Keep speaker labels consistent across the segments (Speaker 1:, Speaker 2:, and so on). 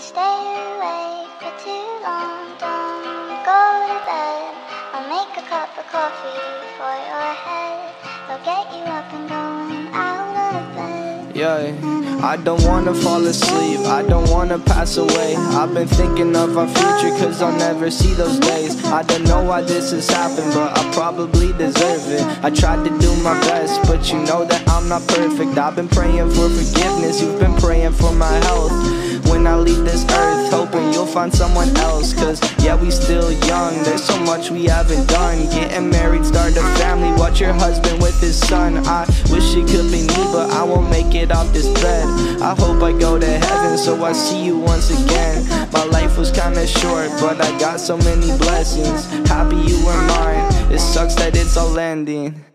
Speaker 1: stay awake for too long. Don't go to bed. I'll make a cup of coffee for your head. I'll get you up and going out of bed.
Speaker 2: Yeah, I don't wanna fall asleep, I don't wanna pass away. I've been thinking of our future cause I'll never see those days. I don't know why this has happened, but I probably deserve it. I tried to do my best, but you know that I'm not perfect. I've been praying for forgiveness, you've been praying for my health. When I leave this earth, hoping you'll find someone else. Cause yeah, we still young, there's so much we haven't done. Getting married, start a family, watch your husband with his son. I wish it could be me, but I won't make it off this bed. I hope I go to heaven so I see you once again. My life was kinda short, but I got so many blessings. Happy you were mine, it sucks that it's all ending.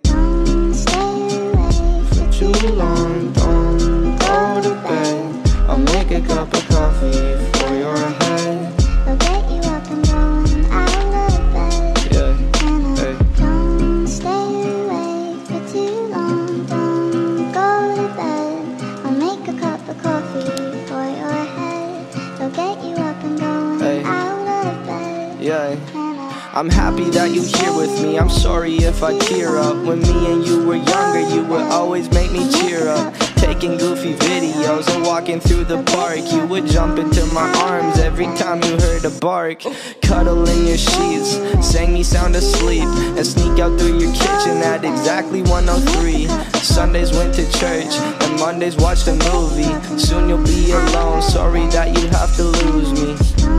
Speaker 2: For too long, don't go to bed. I'll make a cup of coffee for your head.
Speaker 1: I'll get you up and going out of bed.
Speaker 2: Yeah, hey.
Speaker 1: Don't stay awake for too long. Don't go to bed. I'll make a cup of coffee for your head. I'll get you up and going out of bed.
Speaker 2: Yeah. I'm happy that you're here with me, I'm sorry if I tear up. When me and you were younger, you would always make me cheer up. Taking goofy videos and walking through the park, you would jump into my arms every time you heard a bark. Cuddle in your sheets, sang me sound asleep, and sneak out through your kitchen at exactly 1:03. Sundays went to church, and Mondays watched a movie. Soon you'll be alone, sorry that you have to lose me.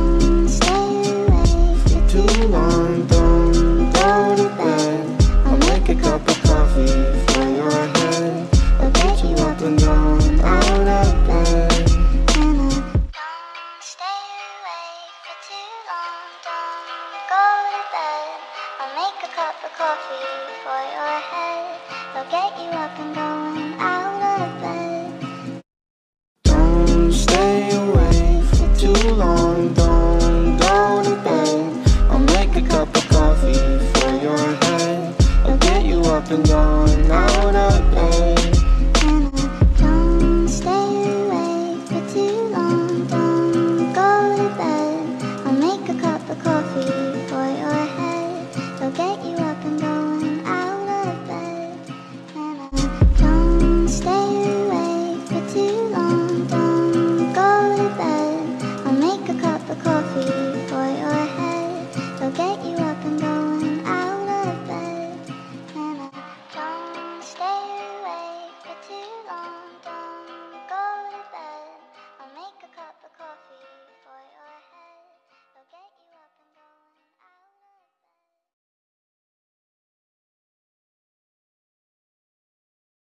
Speaker 2: Too long, don't go to bed. I'll make a cup of coffee for your head. I'll get you up and down, out of bed.
Speaker 1: Don't stay awake for too long. Don't go to bed. I'll make a cup of coffee for your head. I'll get you up and going out of bed.
Speaker 2: Don't stay awake for too long, don't go to bed. I'll make a cup of coffee for your head. I'll get you up and down.